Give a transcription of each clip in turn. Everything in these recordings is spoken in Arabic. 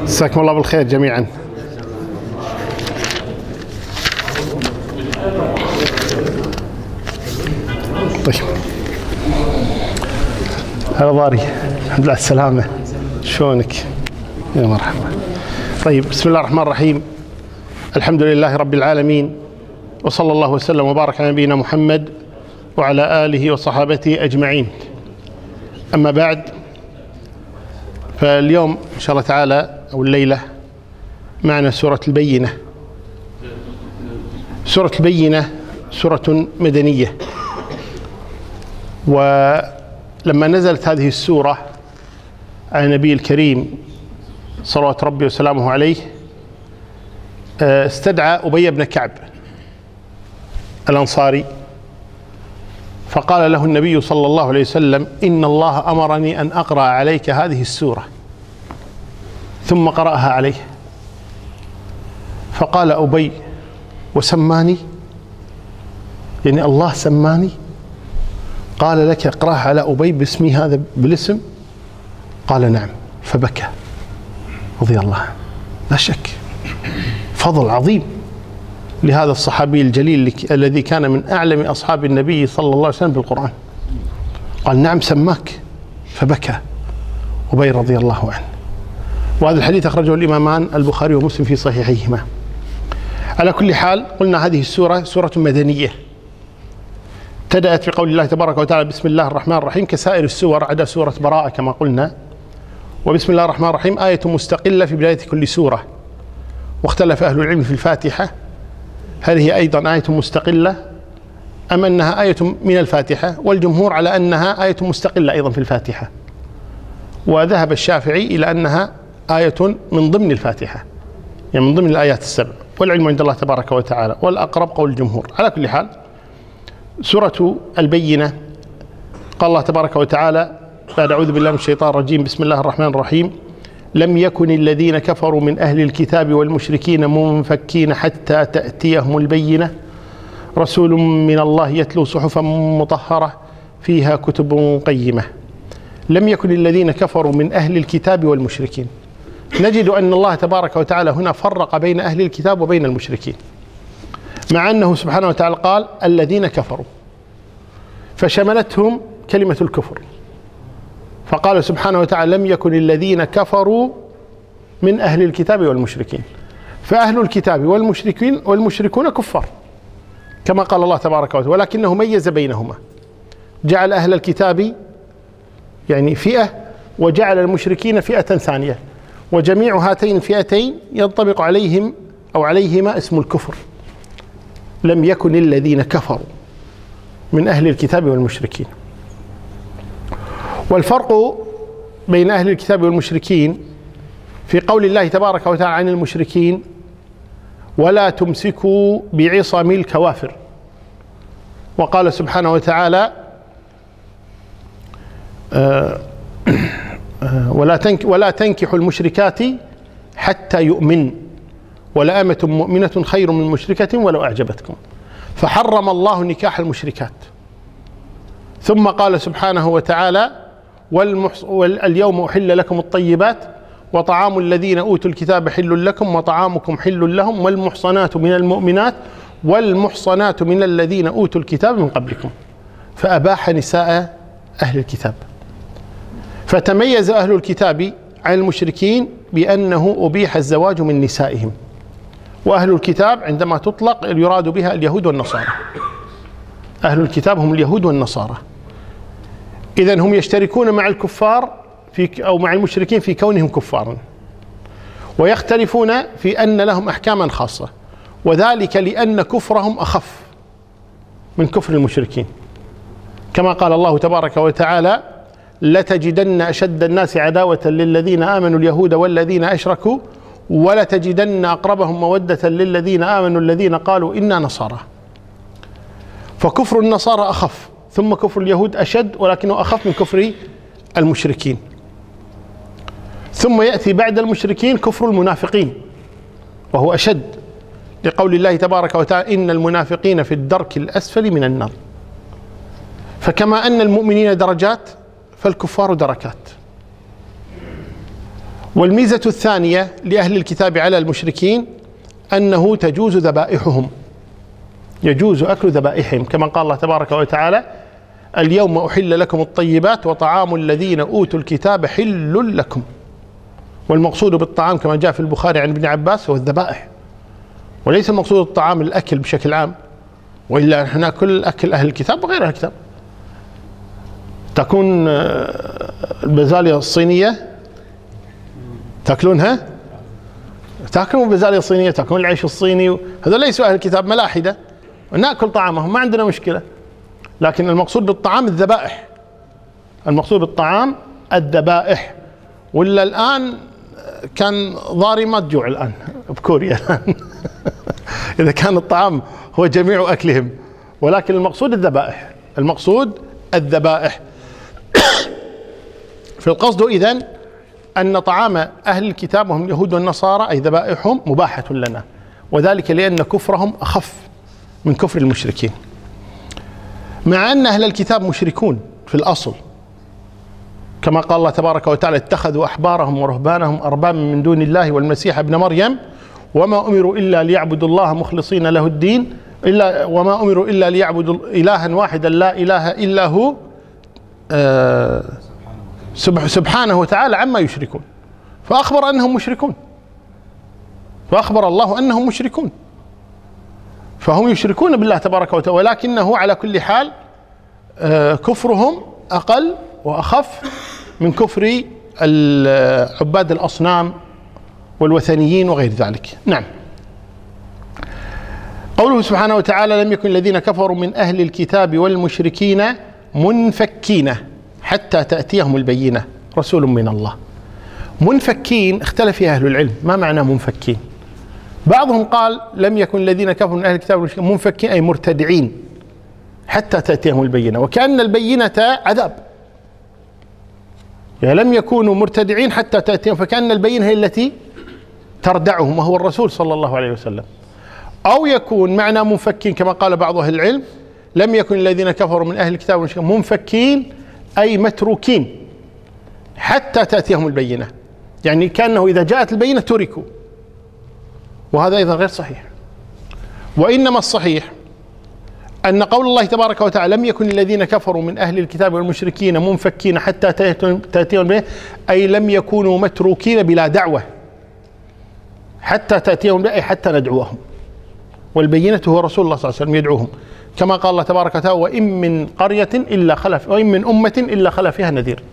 جزاكم الله بالخير جميعا. طيب هلا ضاري، الحمد لله على السلامة، شلونك؟ يا مرحبا. طيب بسم الله الرحمن الرحيم، الحمد لله رب العالمين، وصلى الله وسلم وبارك على نبينا محمد وعلى آله وصحابته أجمعين. أما بعد، فاليوم إن شاء الله تعالى أو الليلة معنا سورة البينة. سورة البينة سورة مدنية، ولما نزلت هذه السورة على النبي الكريم صلوات ربي وسلامه عليه استدعى أبي بن كعب الأنصاري، فقال له النبي صلى الله عليه وسلم: إن الله أمرني أن أقرأ عليك هذه السورة، ثم قرأها عليه. فقال أبي: وسماني؟ يعني الله سماني؟ قال: لك اقرأها على أبي باسمي هذا بالاسم؟ قال: نعم. فبكى رضي الله عنه. لا شك فضل عظيم لهذا الصحابي الجليل الذي كان من أعلم أصحاب النبي صلى الله عليه وسلم بالقرآن. قال: نعم سماك. فبكى أبي رضي الله عنه. وهذا الحديث أخرجه الإمامان البخاري ومسلم في صحيحيهما. على كل حال، قلنا هذه السورة سورة مدنية، ابتدأت بقول الله تبارك وتعالى: بسم الله الرحمن الرحيم، كسائر السور عدا سورة براءة كما قلنا. وبسم الله الرحمن الرحيم آية مستقلة في بداية كل سورة، واختلف أهل العلم في الفاتحة هل هي أيضا آية مستقلة أم أنها آية من الفاتحة، والجمهور على أنها آية مستقلة أيضا في الفاتحة، وذهب الشافعي إلى أنها آية من ضمن الفاتحة، يعني من ضمن الآيات السبع، والعلم عند الله تبارك وتعالى، والأقرب قول الجمهور. على كل حال، سورة البينة قال الله تبارك وتعالى بعد: أعوذ بالله من الشيطان الرجيم، بسم الله الرحمن الرحيم، لم يكن الذين كفروا من أهل الكتاب والمشركين منفكين حتى تأتيهم البينة، رسول من الله يتلو صحفا مطهرة فيها كتب قيمة. لم يكن الذين كفروا من أهل الكتاب والمشركين. نجد أن الله تبارك وتعالى هنا فرق بين أهل الكتاب وبين المشركين، مع أنه سبحانه وتعالى قال الذين كفروا، فشملتهم كلمة الكفر، فقال سبحانه وتعالى: لم يكن الذين كفروا من أهل الكتاب والمشركين. فأهل الكتاب والمشركون كفار كما قال الله تبارك وتعالى، ولكنه ميز بينهما، جعل أهل الكتاب يعني فئة، وجعل المشركين فئة ثانية، وجميع هاتين الفئتين ينطبق عليهم أو عليهما اسم الكفر. لم يكن الذين كفروا من أهل الكتاب والمشركين. والفرق بين أهل الكتاب والمشركين في قول الله تبارك وتعالى عن المشركين: ولا تمسكوا بعصم الكوافر. وقال سبحانه وتعالى: ولا تنكحوا المشركات حتى يؤمن، ولأمة مؤمنة خير من مشركة ولو أعجبتكم. فحرم الله نكاح المشركات. ثم قال سبحانه وتعالى: واليوم أحل لكم الطيبات وطعام الذين أوتوا الكتاب حل لكم وطعامكم حل لهم والمحصنات من المؤمنات والمحصنات من الذين أوتوا الكتاب من قبلكم. فأباح نساء أهل الكتاب. فتميز أهل الكتاب عن المشركين بأنه أبيح الزواج من نسائهم. وأهل الكتاب عندما تطلق يراد بها اليهود والنصارى. أهل الكتاب هم اليهود والنصارى. إذن هم يشتركون مع الكفار أو مع المشركين في كونهم كفارا، ويختلفون في أن لهم أحكاما خاصة، وذلك لأن كفرهم أخف من كفر المشركين، كما قال الله تبارك وتعالى: لتجدن أشد الناس عداوة للذين آمنوا اليهود والذين أشركوا ولتجدن أقربهم مودة للذين آمنوا الذين قالوا إنا نصارى. فكفر النصارى أخف، ثم كفر اليهود أشد ولكنه أخف من كفر المشركين. ثم يأتي بعد المشركين كفر المنافقين وهو أشد، لقول الله تبارك وتعالى: إن المنافقين في الدرك الأسفل من النار. فكما أن المؤمنين درجات فالكفار دركات. والميزة الثانية لأهل الكتاب على المشركين أنه تجوز ذبائحهم، يجوز أكل ذبائحهم، كما قال الله تبارك وتعالى: اليوم أحل لكم الطيبات وطعام الذين أوتوا الكتاب حل لكم. والمقصود بالطعام كما جاء في البخاري عن ابن عباس هو الذبائح، وليس المقصود الطعام الأكل بشكل عام، وإلا نحن نأكل أكل أهل الكتاب وغير أهل الكتاب. تكون البزالية الصينية تأكلونها؟ تأكلون البزالية الصينية، تأكلون العيش الصيني، هذول ليسوا أهل الكتاب، ملاحدة، ونأكل طعامهم، ما عندنا مشكلة. لكن المقصود بالطعام الذبائح، المقصود بالطعام الذبائح. ولا الآن كان ضاري ما تجوع الآن بكوريا الآن إذا كان الطعام هو جميع أكلهم، ولكن المقصود الذبائح، المقصود الذبائح. في القصد إذن أن طعام أهل الكتاب وهم اليهود والنصارى أي ذبائحهم مباحة لنا، وذلك لأن كفرهم أخف من كفر المشركين، مع أن أهل الكتاب مشركون في الأصل، كما قال الله تبارك وتعالى: اتخذوا أحبارهم ورهبانهم أربابا من دون الله والمسيح ابن مريم وما أمروا إلا ليعبدوا الله مخلصين له الدين وما أمروا إلا ليعبدوا إلها واحدا لا إله إلا هو سبحانه وتعالى عما يشركون. فأخبر أنهم مشركون، فأخبر الله أنهم مشركون، فهم يشركون بالله تبارك وتعالى، ولكنه على كل حال كفرهم أقل وأخف من كفر عباد الأصنام والوثنيين وغير ذلك. نعم. قوله سبحانه وتعالى: لم يكن الذين كفروا من أهل الكتاب والمشركين منفكين حتى تأتيهم البينة رسول من الله. منفكين اختلف فيها أهل العلم، ما معنى منفكين؟ بعضهم قال: لم يكن الذين كفروا من أهل الكتاب والمشركين منفكين أي مرتدعين حتى تأتيهم البينة، وكأن البينة عذاب، يعني لم يكونوا مرتدعين حتى تأتيهم، فكأن البينة هي التي تردعهم وهو الرسول صلى الله عليه وسلم. أو يكون معنى منفكين كما قال بعض أهل العلم: لم يكن الذين كفروا من أهل الكتاب والمشركين منفكين أي متروكين حتى تأتيهم البينة، يعني كأنه إذا جاءت البينة تركوا، وهذا أيضا غير صحيح. وإنما الصحيح أن قول الله تبارك وتعالى: لم يكن الذين كفروا من أهل الكتاب والمشركين منفكين حتى تأتيهم البينة، أي لم يكونوا متروكين بلا دعوة حتى تأتيهم، أي حتى ندعوهم، والبينة هو رسول الله صلى الله عليه وسلم يدعوهم، كما قال الله تبارك وتعالى: وإن من قرية إلا خلف وإن من أمة إلا خلا فيها نذير.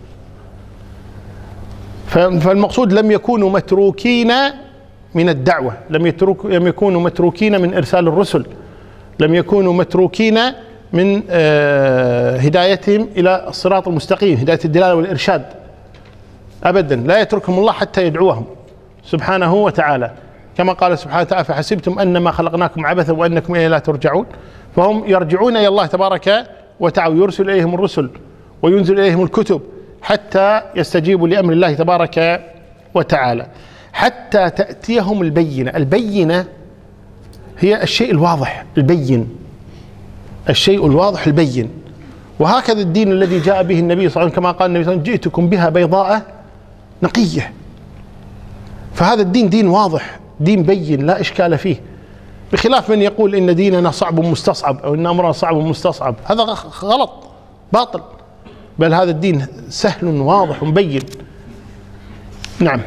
فالمقصود لم يكونوا متروكين من الدعوة، لم يكونوا متروكين من إرسال الرسل، لم يكونوا متروكين من هدايتهم إلى الصراط المستقيم، هداية الدلالة والإرشاد، أبدا لا يتركهم الله حتى يدعوهم سبحانه وتعالى، كما قال سبحانه وتعالى: فحسبتم أنما خلقناكم عبثا وأنكم إليه لا ترجعون. فهم يرجعون إلى الله تبارك وتعالى، يرسل إليهم الرسل وينزل إليهم الكتب حتى يستجيبوا لأمر الله تبارك وتعالى، حتى تأتيهم البينة. البينة هي الشيء الواضح البين، الشيء الواضح البين. وهكذا الدين الذي جاء به النبي صلى الله عليه وسلم، كما قال النبي صلى الله عليه وسلم: جئتكم بها بيضاء نقية. فهذا الدين دين واضح، دين بين لا إشكال فيه، بخلاف من يقول إن ديننا صعب مستصعب أو إن أمرنا صعب مستصعب، هذا غلط باطل، بل هذا الدين سهل واضح بين. نعم.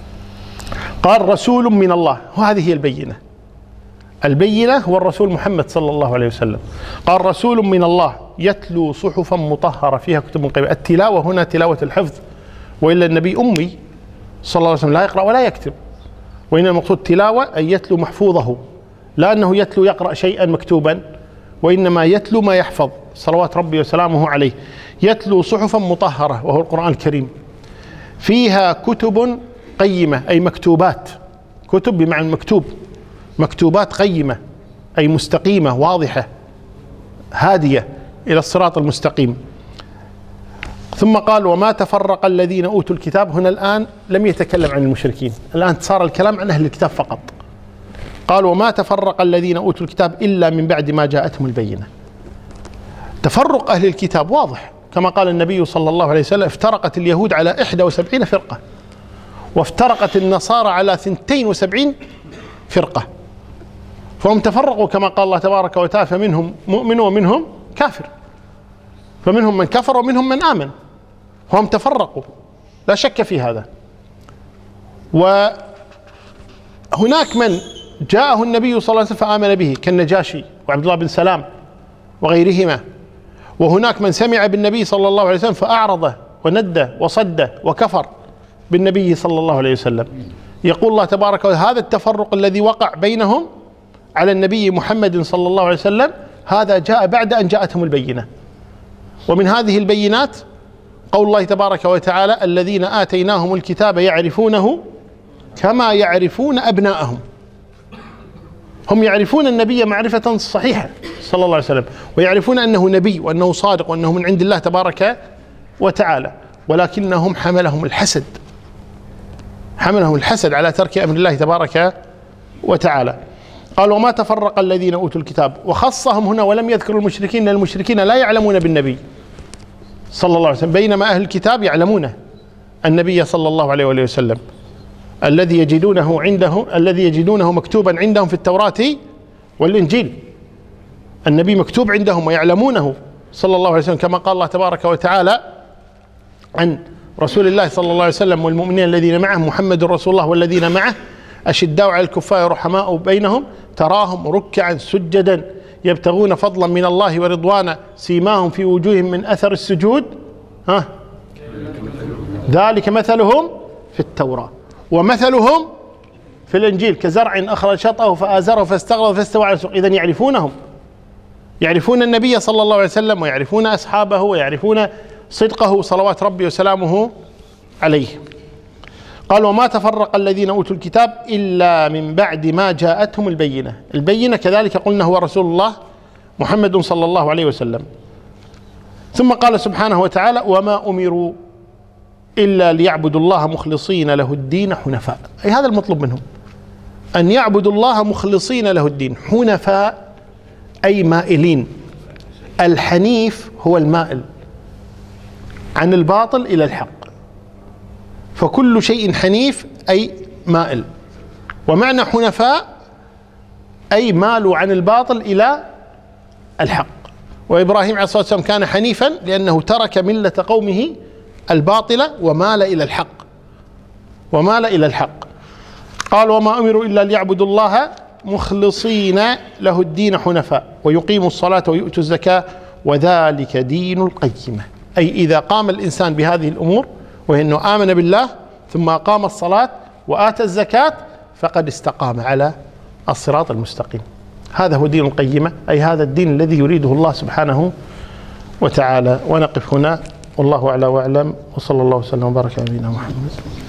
قال: رسول من الله، وهذه هي البينة. البينة هو الرسول محمد صلى الله عليه وسلم. قال: رسول من الله يتلو صحفا مطهرة فيها كتب قيمة. التلاوة هنا تلاوة الحفظ، وإلا النبي أمي صلى الله عليه وسلم لا يقرأ ولا يكتب، وإن المقصود تلاوة أن يتلو محفوظه، لا أنه يتلو يقرأ شيئا مكتوبا، وإنما يتلو ما يحفظ صلوات ربي وسلامه عليه. يتلو صحفا مطهرة وهو القرآن الكريم، فيها كتب قيمة أي مكتوبات، كتب بمعنى مكتوب، مكتوبات قيمة أي مستقيمة واضحة هادية إلى الصراط المستقيم. ثم قال: وما تفرق الذين أوتوا الكتاب. هنا الآن لم يتكلم عن المشركين، الآن صار الكلام عن أهل الكتاب فقط. قال: وما تفرق الذين أوتوا الكتاب إلا من بعد ما جاءتهم البينة. تفرق أهل الكتاب واضح، كما قال النبي صلى الله عليه وسلم: افترقت اليهود على 71 فرقة، وافترقت النصارى على 72 فرقة، فهم تفرقوا كما قال الله تبارك وتعالى، فمنهم مؤمن ومنهم كافر، فمنهم من كفر ومنهم من آمن، فهم تفرقوا لا شك في هذا. وهناك من جاءه النبي صلى الله عليه وسلم فآمن به كالنجاشي وعبد الله بن سلام وغيرهما، وهناك من سمع بالنبي صلى الله عليه وسلم فأعرض وند وصد وكفر بالنبي صلى الله عليه وسلم. يقول الله تبارك وتعالى: هذا التفرق الذي وقع بينهم على النبي محمد صلى الله عليه وسلم هذا جاء بعد أن جاءتهم البينة. ومن هذه البينات قول الله تبارك وتعالى: الذين آتيناهم الكتاب يعرفونه كما يعرفون أبناءهم. هم يعرفون النبي معرفة صحيحة صلى الله عليه وسلم، ويعرفون أنه نبي وأنه صادق وأنه من عند الله تبارك وتعالى، ولكنهم حملهم الحسد على ترك أمر الله تبارك وتعالى. قال: وما تفرق الذين أوتوا الكتاب، وخصهم هنا ولم يذكروا المشركين، لأن المشركين لا يعلمون بالنبي صلى الله عليه وسلم، بينما أهل الكتاب يعلمون النبي صلى الله عليه وسلم الذي يجدونه مكتوبا عندهم في التوراة والإنجيل. النبي مكتوب عندهم ويعلمونه صلى الله عليه وسلم، كما قال الله تبارك وتعالى عن رسول الله صلى الله عليه وسلم: والمؤمنين الذين معه محمد رسول الله والذين معه أشداء على الكفار رحماء بينهم تراهم ركعا سجدا يبتغون فضلا من الله ورضوانا سيماهم في وجوههم من أثر السجود ذلك مثلهم في التوراة ومثلهم في الإنجيل كزرع أخرج شطأه فآزره فاستغلظ فاستوى على سوقه. إذن يعرفون النبي صلى الله عليه وسلم ويعرفون أصحابه ويعرفون صدقه صلوات ربي وسلامه عليه. قال: وما تفرق الذين أوتوا الكتاب إلا من بعد ما جاءتهم البينة كذلك قلنا هو رسول الله محمد صلى الله عليه وسلم. ثم قال سبحانه وتعالى: وما أمروا إلا ليعبدوا الله مخلصين له الدين حنفاء. أي هذا المطلوب منهم، أن يعبدوا الله مخلصين له الدين حنفاء، أي مائلين. الحنيف هو المائل عن الباطل إلى الحق، فكل شيء حنيف أي مائل. ومعنى حنفاء أي مالوا عن الباطل إلى الحق. وإبراهيم عليه الصلاة والسلام كان حنيفا لأنه ترك ملة قومه الباطلة ومال إلى الحق. قال: وما أمروا إلا ليعبدوا الله مخلصين له الدين حنفاء ويقيموا الصلاة ويؤتوا الزكاة وذلك دين القيمة. أي إذا قام الإنسان بهذه الأمور، وهي أنه آمن بالله ثم أقام الصلاة وآتى الزكاة، فقد استقام على الصراط المستقيم. هذا هو دين القيمة، أي هذا الدين الذي يريده الله سبحانه وتعالى. ونقف هنا، والله أعلى وأعلم، وصلى الله وسلم وبارك على نبينا محمد.